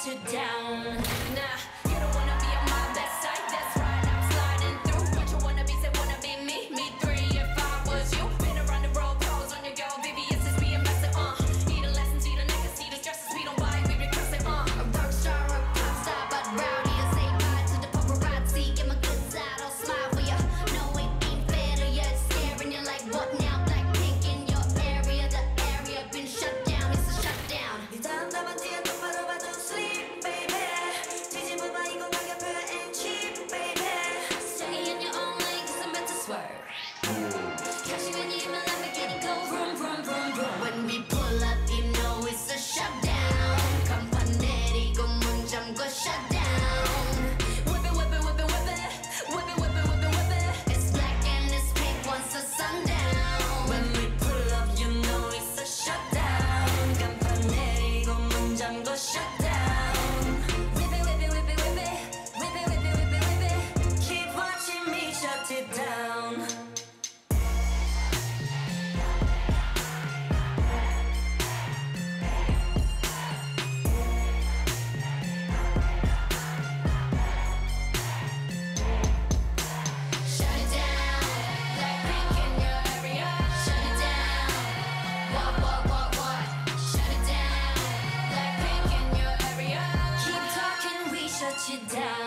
shut it down. Nah, you don't wanna be on my best side, that's right, I'm sliding through. What you wanna be, say wanna be me, me three if I was you. Been around the world, pose on your girl, VVS is being messy, Eat a lesson, see the niggas, see the dresses, we don't buy, we request it, A rock star, a pop star, but rowdy, I say bye to the paparazzi. Get my good side, I'll smile for ya. No, it ain't fair to ya, it's staring you like what now? Blackpink in your area, the area been shut down, it's a shutdown. 네 다음 답안지에 똑바로 봐, don't sleep, baby. 뒤집어봐, 이건 가격표야 and cheap, baby. Stay in your own lane, cause I'm about to swerve. Catch you when you're in my Lamborghini, go vroom, vroom, vroom, vroom. When we pull up, you know it's a shutdown. 간판 내리고 문 잠궈 shutdown. Whip it, whip it, whip it, whip it. Whip it, whip it, whip it, whip it. It's black and it's pink once the sundown. When we pull up, you know it's a shutdown. 간판 내리고 문 잠궈 shutdown. Whip it, whip it, whip it, whip it. Whip it, whip it, whip it, whip it. Keep watching me shut it down. Shut it down. Blackpink in your area. Shut it down. What? Shut it down. Blackpink in your area. Keep talking, we shut you down.